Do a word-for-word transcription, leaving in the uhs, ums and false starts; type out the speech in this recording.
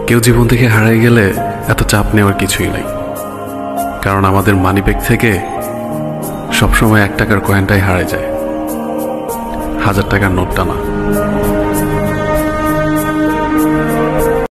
কেউ জীবন থেকে হারিয়ে গেলে এত চাপ নেওয়ার কিছুই নেই, কারণ আমাদের মানিব্যাগ থেকে সবসময় এক টাকার কয়েনটাই হারিয়ে যায়, হাজার টাকার নোটটা না।